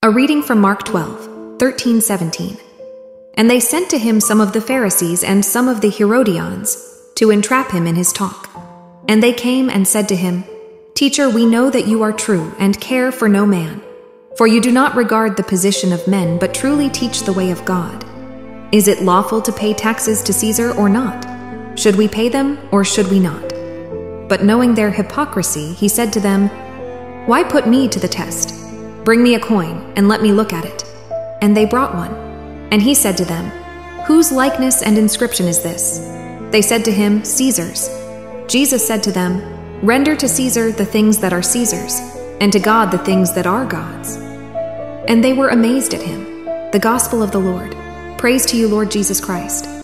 A reading from Mark 12:13-17. And they sent to him some of the Pharisees and some of the Herodians to entrap him in his talk. And they came and said to him, Teacher, we know that you are true and care for no man, for you do not regard the position of men, but truly teach the way of God. Is it lawful to pay taxes to Caesar or not? Should we pay them or should we not? But knowing their hypocrisy, he said to them, Why put me to the test? Bring me a coin, and let me look at it. And they brought one. And he said to them, Whose likeness and inscription is this? They said to him, Caesar's. Jesus said to them, Render to Caesar the things that are Caesar's, and to God the things that are God's. And they were amazed at him. The Gospel of the Lord. Praise to you, Lord Jesus Christ.